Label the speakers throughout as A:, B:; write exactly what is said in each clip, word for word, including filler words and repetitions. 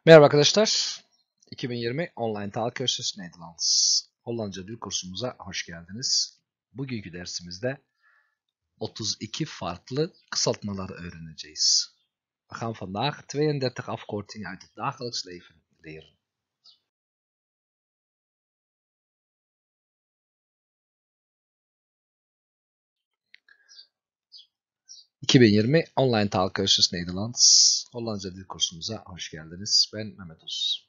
A: Merhaba arkadaşlar. iki bin yirmi Online Taalkursus Nederlands. Hollandca dil kursumuza hoş geldiniz. Bugünkü dersimizde otuz iki farklı kısaltmaları öğreneceğiz. We gaan vandaag tweeëndertig afkortingen uit het dagelijks leven leren. iki bin yirmi Online Taalkursus Nederlands. Hollandca dil kursumuza hoş geldiniz. Ben Mehmet Uz.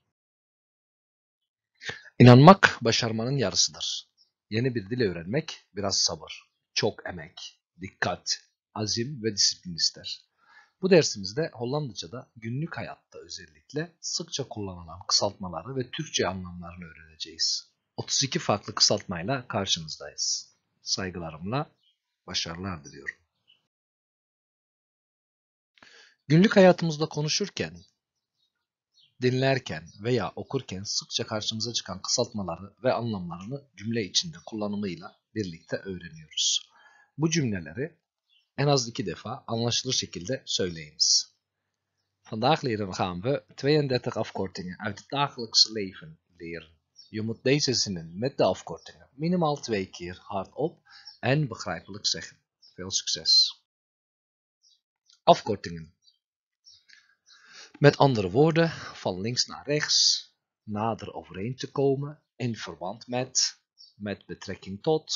A: İnanmak başarmanın yarısıdır. Yeni bir dil öğrenmek biraz sabır, çok emek, dikkat, azim ve disiplin ister. Bu dersimizde Hollandaca'da günlük hayatta özellikle sıkça kullanılan kısaltmaları ve Türkçe anlamlarını öğreneceğiz. otuz iki farklı kısaltmayla karşınızdayız. Saygılarımla başarılar diliyorum. Günlük hayatımızda konuşurken, dinlerken veya okurken sıkça karşımıza çıkan kısaltmaları ve anlamlarını cümle içinde kullanımıyla birlikte öğreniyoruz. Bu cümleleri en az iki defa anlaşılır şekilde söyleyiniz. Vandaag leren gaan we tweeëndertig afkortingen uit het dagelijks leven leren. Je moet deze zinnen met de afkortingen minimaal twee keer hardop en begrijpelijk zeggen. Veel succes! Afkortingen. Met andere woorden, van links naar rechts, nader overeen te komen, in verband met, met betrekking tot.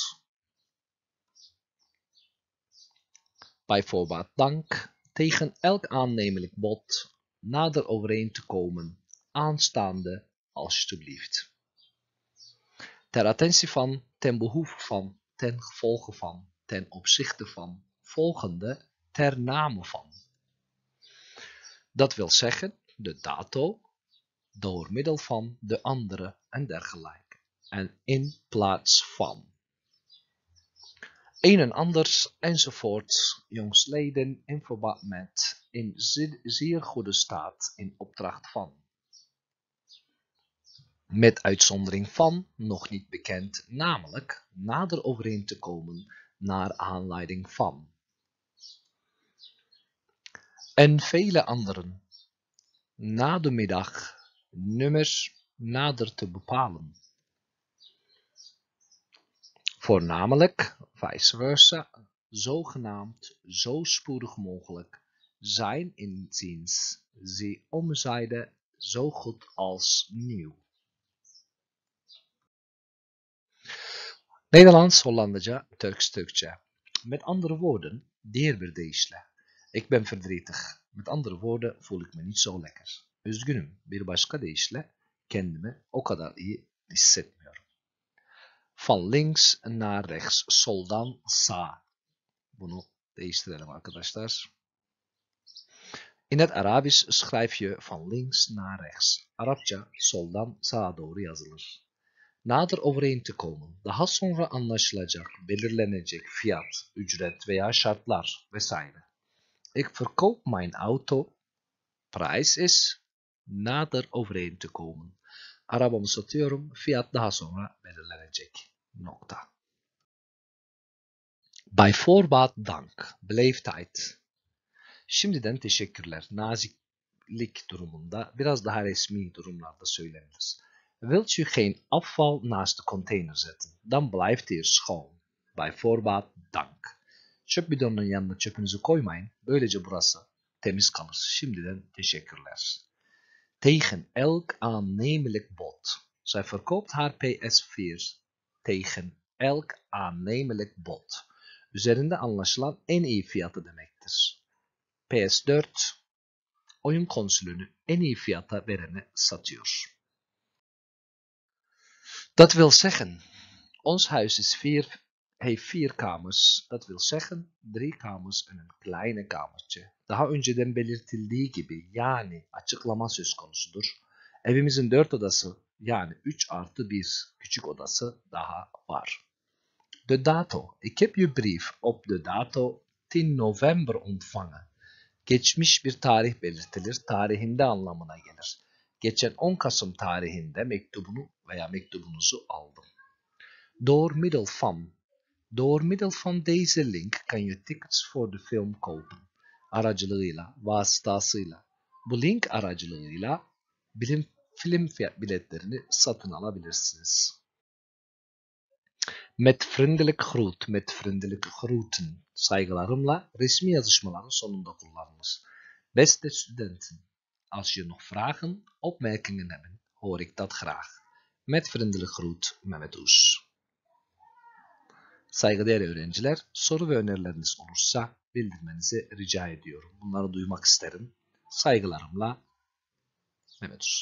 A: Bijvoorbeeld dank, tegen elk aannemelijk bod, nader overeen te komen, aanstaande, alsjeblieft. Ter attentie van, ten behoeve van, ten gevolge van, ten opzichte van, volgende, ter name van. Dat wil zeggen, de dato, door middel van, de andere en dergelijke. En in plaats van. Een en anders enzovoort, jongsleden in verband met, in zeer goede staat, in opdracht van. Met uitzondering van, nog niet bekend, namelijk, nader overeen te komen, naar aanleiding van. En vele anderen. Na de middag, nummers nader te bepalen. Voornamelijk, vice versa, zogenaamd, zo spoedig mogelijk, zijn inziens, ze omzijde, zo goed als nieuw. Nederlands, Hollandaca, Turks, Türkçe. Met andere woorden, diğer bir deyişle. Ik ben verdrietig. Met andere woorden, voel ik me niet zo lekker. Üzgünüm. Bir başka deyişle, kendimi o kadar iyi hissetmiyorum. Van links naar rechts, soldan sağ. Bunu değiştirelim arkadaşlar. In het Arabisch schrijf je van links naar rechts. Arapça soldan sağa doğru yazılır. Nader overeen te komen, daha sonra anlaşılacak, belirlenecek fiyat, ücret veya şartlar vesaire. Ik verkoop mijn auto. Prijs is nader overeen te komen. Arabamı satıyorum, fiyat daha sonra belirlenecek. Nokta. Bijvoorbeeld dank, beleefdheid. Şimdiden teşekkürler, naziklik durumunda, biraz daha resmi durumlarda söylenir. Wilt u geen afval naast de container zetten, dan blijft hij schoon. Bijvoorbeeld dank. Çöp bidonunun yanına çöpünüzü koymayın, böylece burası temiz kalır. Şimdiden teşekkürler. Tegen elk aannemelijk bod. Zij verkoopt haar P S vier tegen elk aannemelijk bod. Üzerinde anlaşılan en iyi fiyatı demektir. P S dört, oyun konsolunu en iyi fiyata verene satıyor. Dat wil zeggen, ons huis is vier, heeft vier kamers. Dat wil zeggen, drie kamers en een kleine kamertje. Daha önceden belirtildiği gibi, yani açıklama söz konusudur. Evimizin dört odası, yani üç artı bir küçük odası daha var. De dato. Ik heb je brief op de dato tien november ontvangen. Geçmiş bir tarih belirtilir, tarihinde anlamına gelir. Geçen on Kasım tarihinde mektubunu veya mektubunuzu aldım. Door middel van. Door middel van deze link kan je tickets voor de film kopen. Aracılığıyla, vasıtasıyla. Bu link aracılığıyla bilim, film biletlerini satın alabilirsiniz. Met vriendelijk groet, met vriendelijk groeten. Saygılarımla resmi yazışmaların sonunda kullanılır. Beste studenten, als je nog vragen, opmerkingen hebben, hoor ik dat graag. Met vriendelijk groet, Mehmet Uz. Saygıdeğer öğrenciler, soru ve önerileriniz olursa bildirmenizi rica ediyorum. Bunları duymak isterim. Saygılarımla, Mehmet Uz.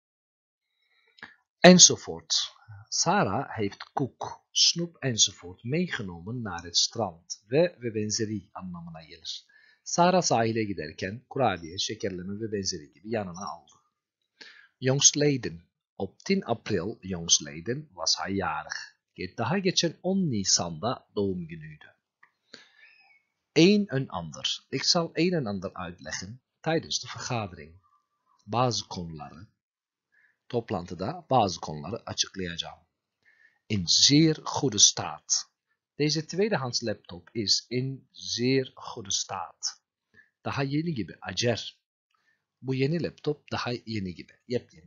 A: Enzovoort. Sarah heeft koek, snoep enzovoort meegenomen naar het strand ve ve benzeri anlamına gelir. Sarah sahile giderken kurabiye, şekerleme ve benzeri gibi yanına aldı. Jongstleden. Op tien april jongstleden was hij jarig. Daha geçen on Nisan'da doğum günüydü. Een en ander. Ik zal een en ander uitleggen tijdens de vergadering. Bazı konuları Toplantıda bazı konuları açıklayacağım. In zeer goede staat. Deze tweedehands laptop is in zeer goede staat. Daha yeni gibi, acer. Bu yeni laptop daha yeni gibi, yepyeni.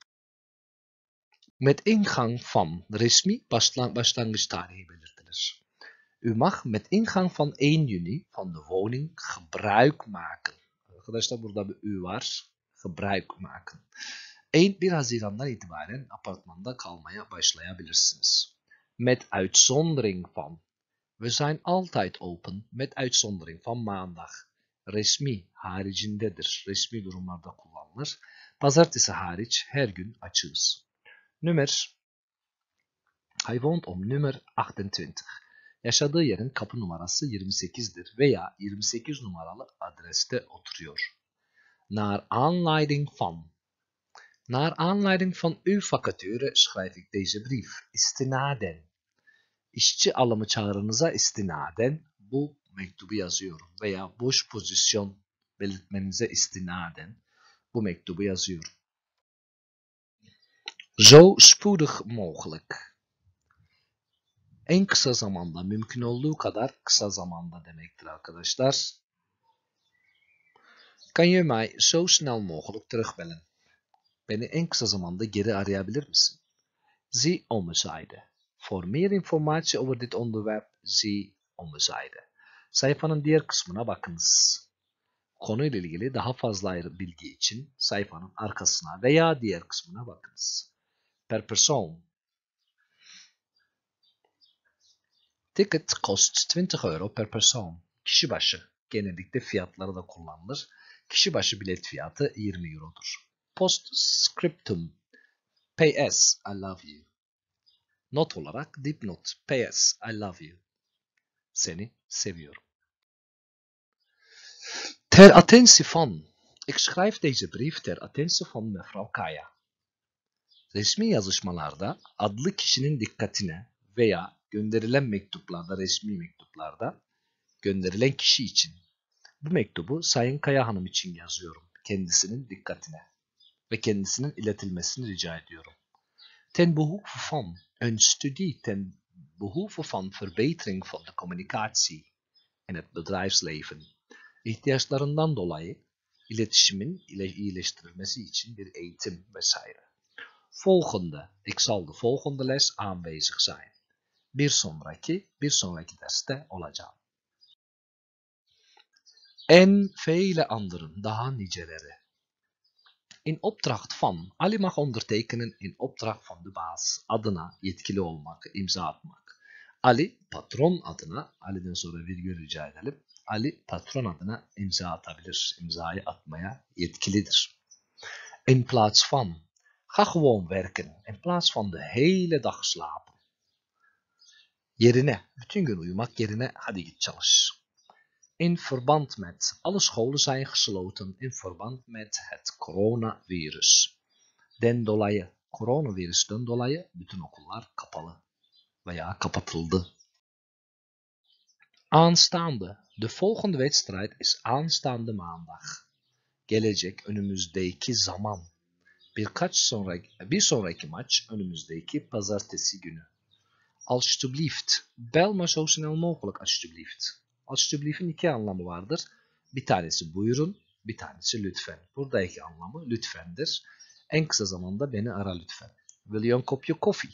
A: Met ingang van resmi başlangıç tarihi belirtilir. U mag met ingang van één juni van de woning gebruik maken. Arkadaşlar burada bir ü var. Gebruik maken. bir Haziran'dan itibaren apartmanda kalmaya başlayabilirsiniz. Met uitzondering van. We zijn altijd open met uitzondering van maandag. Resmi haricindedir. Resmi durumlarda kullanılır. Pazartesi hariç her gün açığız. Nummer. Hij woont om nummer achtentwintig. Yaşadığı yerin kapı numarası yirmi sekizdir veya yirmi sekiz numaralı adreste oturuyor. Naar aanleiding van. Naar aanleiding van uw vacature schrijf ik deze brief. İstinaden. İşçi alımı çağrınıza istinaden bu mektubu yazıyorum. Veya boş pozisyon belirtmenize istinaden bu mektubu yazıyorum. Zo spoedig mogelijk. En kısa zamanda, mümkün olduğu kadar kısa zamanda demektir arkadaşlar. Kan je mij zo snel mogelijk terugbellen? Beni en kısa zamanda geri arayabilir misin? Zie ommezijde. Voor meer informatie over dit onderwerp, zie ommezijde. Sayfanın diğer kısmına bakınız. Konuyla ilgili daha fazla bilgi için sayfanın arkasına veya diğer kısmına bakınız. Per persoon. Ticket kost twintig euro per persoon. Kişi başı. Genellikle fiyatları da kullanılır. Kişi başı bilet fiyatı yirmi eurodur. Postscriptum. P S. I love you. Not olarak dipnot. P S. I love you. Seni seviyorum. Ter attentie van. Ik schrijf deze brief ter attentie van mevrouw Kaya. Resmi yazışmalarda adlı kişinin dikkatine veya gönderilen mektuplarda, resmi mektuplarda gönderilen kişi için. Bu mektubu Sayın Kaya Hanım için yazıyorum. Kendisinin dikkatine ve kendisinin iletilmesini rica ediyorum. Ten behoeve van een studie ten behoeve van verbetering van de communicatie in het bedrijfsleven. İhtiyaçlarından dolayı iletişimin iyileştirilmesi için bir eğitim vesaire. Volgende. Ik zal de volgende les aanwezig zijn. Bir sonraki, bir sonraki derste olacağım. En vele anderen, daha niceleri. In opdracht van. Ali mag ondertekenen in opdracht van de baas. Adına yetkili olmak, imza atmak. Ali patron adına, Ali'den sonra virgül rica edelim. Ali patron adına imza atabilir. İmzayı atmaya yetkilidir. In plaats van. Ga gewoon werken. In plaats van de hele dag slapen. Yerine, bütün gün uyumak yerine hadi git çalış. In verband met. Alle scholen zijn gesloten in verband met het coronavirus. Den dolayı, koronavirüsten dolayı bütün okullar kapalı veya kapatıldı. Aanstaande. De volgende wedstrijd is aanstaande maandag. Gelecek önümüzdeki zaman. Birkaç sonraki, bir sonraki maç önümüzdeki pazartesi günü. Alsjeblieft. Bel maar zo snel mogelijk alsjeblieft. Alsjeblieftin iki anlamı vardır. Bir tanesi buyurun, bir tanesi lütfen. Buradaki anlamı lütfendir. En kısa zamanda beni ara lütfen. Wil je een kopje koffie?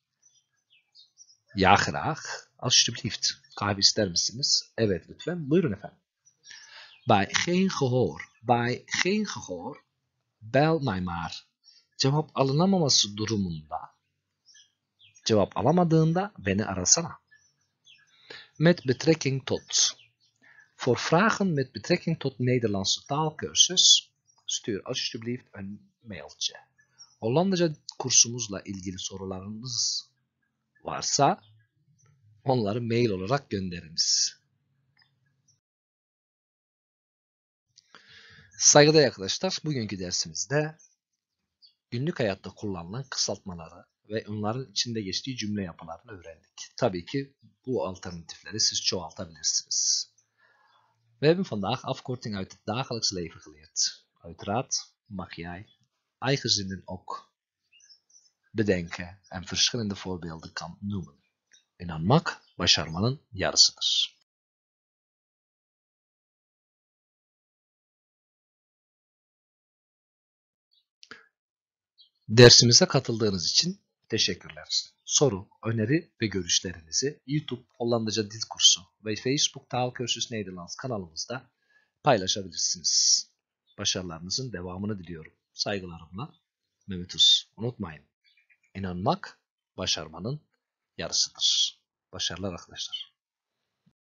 A: Ja, graag. Alsjeblieft. Kahve ister misiniz? Evet, lütfen. Buyurun efendim. Bij geen gehoor, bij geen gehoor, bel mij maar. Cevap alınamaması durumunda, cevap alamadığında beni arasana. Met betrekking tot. Voor vragen met betrekking tot Nederlandse taalkursus, stuur alsjeblieft een mailtje. Hollandaca kursumuzla ilgili sorularınız varsa onları mail olarak gönderiniz. Saygıdeğer arkadaşlar, bugünkü dersimizde günlük hayatta kullanılan kısaltmaları ve onların içinde geçtiği cümle yapılarını öğrendik. Tabii ki bu alternatifleri siz çoğaltabilirsiniz. We hebben vandaag afkorting uit het dagelijks leven geleerd. Uiteraard mag jij eigen zinnen ook bedenken en verschillende voorbeelden kan noemen. İnanmak başarmanın yarısıdır. Dersimize katıldığınız için teşekkürler. Soru, öneri ve görüşlerinizi YouTube Hollandaca Dil Kursu ve Facebook Taalkursus Nederlands kanalımızda paylaşabilirsiniz. Başarılarınızın devamını diliyorum. Saygılarımla Mehmet Uz. Unutmayın, inanmak başarmanın yarısıdır. Başarılar arkadaşlar.